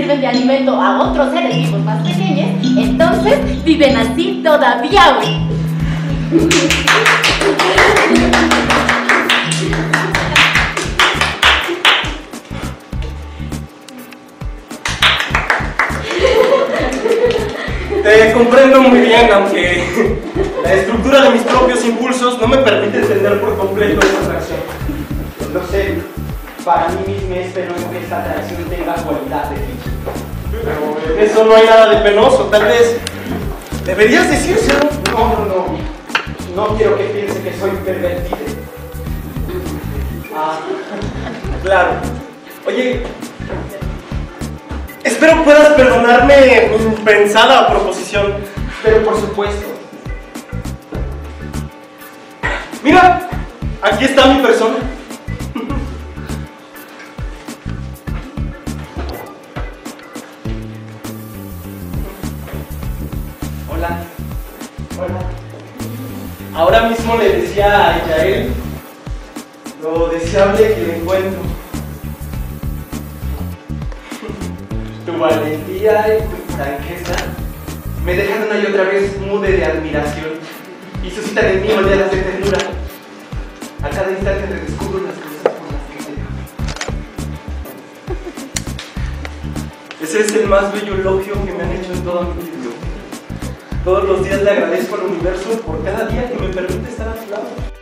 sirven de alimento a otros seres vivos más pequeños, entonces viven así todavía hoy. Te comprendo muy bien, aunque la estructura de mis propios impulsos no me permite entender por completo esa atracción. Lo sé, para mí mismo es penoso que esta atracción tenga cualidad de ti. Pero en eso no hay nada de penoso, tal vez deberías decírselo. No quiero que piense que soy pervertido. Claro. Oye, espero puedas perdonarme mi impensada proposición. Pero por supuesto. Mira, aquí está mi persona. Hola. Hola. Ahora mismo le decía a Yael lo deseable que le encuentro. Tu valentía y tu franqueza me dejan una y otra vez mude de admiración y suscitan en mí oleadas de ternura. A cada instante redescubro las cosas por las que sé. Ese es el más bello elogio que me han hecho en toda mi vida. Todos los días le agradezco al universo por cada día que me permite estar a tu lado.